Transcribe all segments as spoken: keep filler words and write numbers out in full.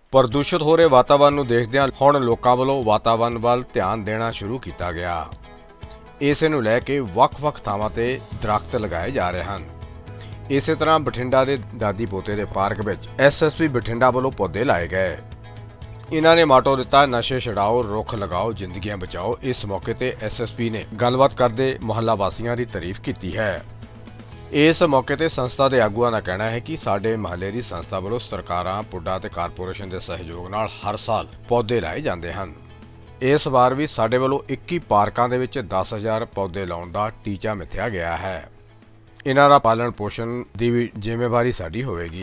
ਪ੍ਰਦੂਸ਼ਿਤ ਹੋ ਰਹੇ ਵਾਤਾਵਰਨ ਨੂੰ ਦੇਖਦਿਆਂ ਹੁਣ ਲੋਕਾਂ ਵੱਲੋਂ ਵਾਤਾਵਰਨ ਵੱਲ ਧਿਆਨ ਦੇਣਾ ਸ਼ੁਰੂ ਕੀਤਾ ਗਿਆ। ਇਸੇ ਨੂੰ ਲੈ ਕੇ ਵੱਖ-ਵੱਖ ਥਾਵਾਂ ਤੇ ਦਰਖਤ ਲਗਾਏ ਜਾ ਰਹੇ ਹਨ। ਇਸੇ ਤਰ੍ਹਾਂ ਬਠਿੰਡਾ ਦੇ ਦਾਦੀ ਪੋਤੇ ਦੇ ਪਾਰਕ ਵਿੱਚ ਐਸ ਐਸ ਪੀ ਬਠਿੰਡਾ ਵੱਲੋਂ ਪੌਦੇ ਲਾਏ ਗਏ। इन्हों ने माटो दिता नशे छड़ाओ रुख लगाओ जिंदगियां बचाओ। इस मौके ते एस एस पी ने गलबात करते मुहल्ला वासियों की तारीफ की है। इस मौके ते संस्था के आगुआं का कहना है कि साडे महल्ले की संस्था वालों सरकारां पुड्डा ते कारपोरेशन के सहयोग नाल हर साल पौधे लाए जाते हैं। इस बार भी साडे वालों इक्की पार्कां दे विच दस हज़ार पौधे लाउण दा टीचा मिथया गया है। इन्हां दा पालन पोषण की भी जिम्मेवारी साडी होवेगी।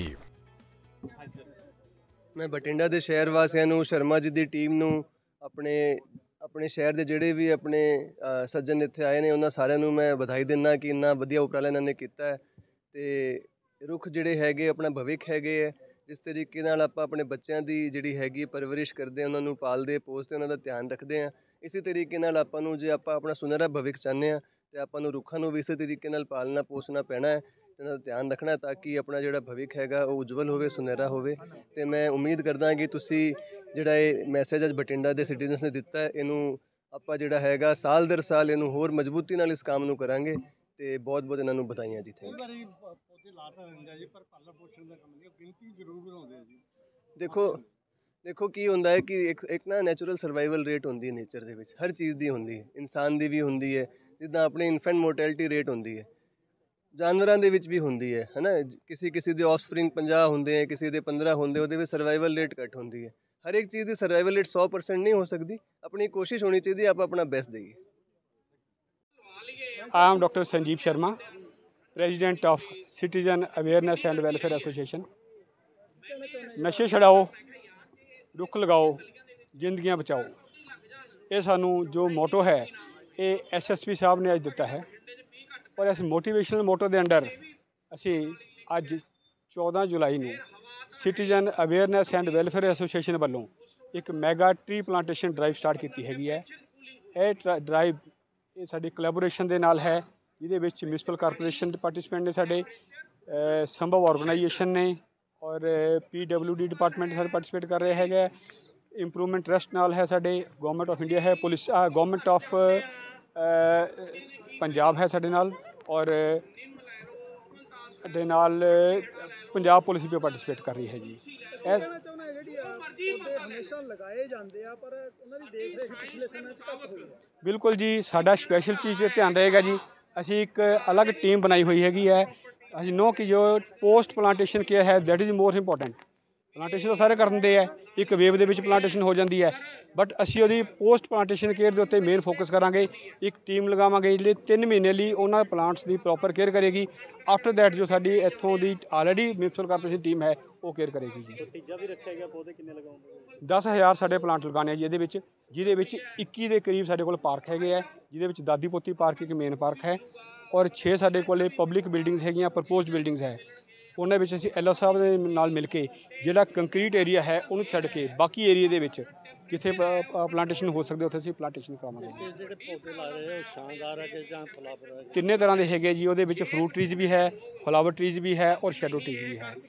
मैं बठिंडा के शहर वासियों शर्मा जी की टीम नूं अपने अपने शहर के जोड़े भी अपने सज्जन इत्थे आए ने उन्होंने सारिਆਂ मैं बधाई दिना कि इन्ना वधिया उपराला इन्होंने किया है। तो रुख जिहड़े हैगे अपना भविख हैगे है। जिस तरीके नाल आपां अपने बच्चों की जिहड़ी हैगी परवरिश करते हैं, उन्होंने पालते पोसते उन्हों का ध्यान रखते हैं। इसी तरीके नाल आपां नूं जे आपां अपना सुनहरा भविख चाहते हैं तो आपां नूं रुखां नूं भी इसी तरीके नाल पालना पोसना पैना है, इन्हां दा ध्यान रखना है ताकि अपना जिहड़ा भविख हैगा वो उज्जवल होवे सुनहरा होवे। ते मैं उम्मीद करदा कि तुसी जिहड़ा ये मैसेज अज बठिंडा दे सिटीजनस ने दिता है इनू आपां जिहड़ा हैगा साल दर साल इनू होर मजबूती नाल इस काम नू करांगे। ते बहुत बहुत इन्हां नू बधाइयां जी। थैंक देखो देखो की हुंदा है कि एक एक ना नैचुरल सर्वाइवल रेट होंदी है नेचर दे विच, हर चीज़ दी होंदी है, इंसान दी भी होंदी है, जिद्दां अपने इन्फेंट मोर्टैलिटी रेट होंदी है जानवरों के भी होंदी है है ना। किसी किसी के ऑफस्प्रिंग पंजाह होंगे हैं, किसी के पंद्रह होंगे, वो सर्वाइवल रेट घट होंगी है। हर एक चीज़ की सर्वाइवल रेट सौ परसेंट नहीं हो सकती, अपनी कोशिश होनी चाहिए आप अपना बेस्ट देइए। I am doctor Sanjeev Sharma, president of citizen awareness and welfare association. नशे छड़ाओ रुख लगाओ जिंदगियां बचाओ, ये सानू जो मोटो है ये एस एस पी साहब ने अज दिता है। और इस मोटिवेशनल मोटो के अंडर असी अज चौदह जुलाई नूं citizen awareness and welfare association वालों एक mega tree plantation drive start की हैगी है। यह ड्राइव ये साडी कोलैबोरेशन दे नाल है, जिहदे विच म्यूनसिपल कारपोरेशन दे पार्टिसिपेंट ने, साडे संभव ऑर्गेनाइजेशन ने और पी डबल्यू डी डिपार्टमेंट सारे पार्टिसिपेट कर रहे हैं। इंप्रूवमेंट ट्रस्ट नाल है, साडे गवर्नमेंट ऑफ इंडिया है, पुलिस गवर्नमेंट ऑफ पंजाब है साडे नाल, और साडे नाल पंजाब पुलिस भी पार्टिसिपेट कर रही है जी। बिल्कुल जी, साडा स्पैशल चीज़ पर ध्यान रहेगा जी। असी एक अलग टीम बनाई हुई हैगी है। असी नो कि जो पोस्ट प्लांटेशन केयर है that is more important. Plantation तो सारे कर देंगे है, एक वेव दे विच प्लांटेशन हो जाती है, बट असी उहदी पोस्ट प्लांटेशन केयर के उत्ते मेन फोकस करांगे। एक टीम लगावांगे जिहड़ी तीन महीने लिए उन्हां प्लांट्स की प्रॉपर केयर करेगी। आफ्टर दैट जो साडी इत्थों दी ऑलरेडी म्यूनसिपल कारपोरेशन टीम है वो केयर करेगी जी। तीजा भी रखा गया पौधे किन्ने लगाओगे? दस हज़ार साडे प्लांट लगाने जी इहदे विच, जिहदे विच इक्की दे करीब साडे कोल पार्क हैगे है, जिहदे विच दादी पोती पार्क एक मेन पार्क है, और छे साडे कोले पब्लिक बिल्डिंग्स हैगियां, प्रपोज्ड बिल्डिंग्स है। उन्होंने विच असीं एल ओ साहब दे नाल मिल के जिहड़ा कंक्रीट एरिया है उन्होंने छड्ड के बाकी एरिए दे विच जिथे प्लांटेशन हो सकते उत्थे असीं प्लांटेशन करावांगे। तिन्ने तरह के हैगे जी, उहदे विच फ्रूट ट्रीज भी है, फ्लावर ट्रीज भी है और शैडो ट्रीज भी है।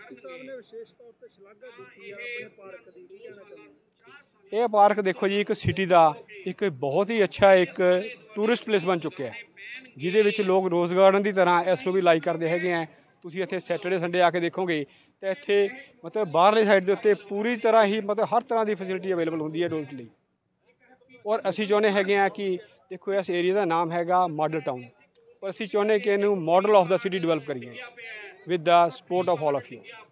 ये पार्क देखो जी एक सिटी का एक बहुत ही अच्छा एक टूरिस्ट प्लेस बन चुके हैं, जिहदे विच लोग रोज़ गार्डन की तरह इसनूं भी लाइक करते हैं। तुसीं इत्थे सैटरडे संडे आके देखोगे तो इत्थे मतलब बाहरली साइड के उत्ते पूरी तरह ही मतलब हर तरह की फैसिलिटी अवेलेबल होंदी है टूरिस्ट लई। और असीं चाहुंदे हैगे आ कि देखो इस एरिया का नाम हैगा मॉडल टाउन, और असीं चाहुंदे कि इहनूं model of the city develop करिए with the support of all of you.